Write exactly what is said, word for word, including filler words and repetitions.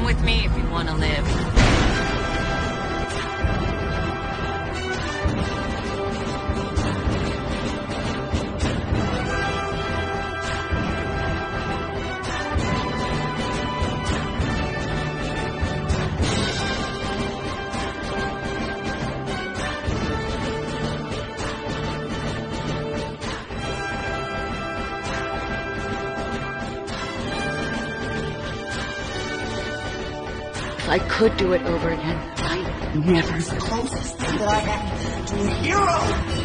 with me if you want to live. If I could do it over again, I'd never. The closest thing that I have to a hero!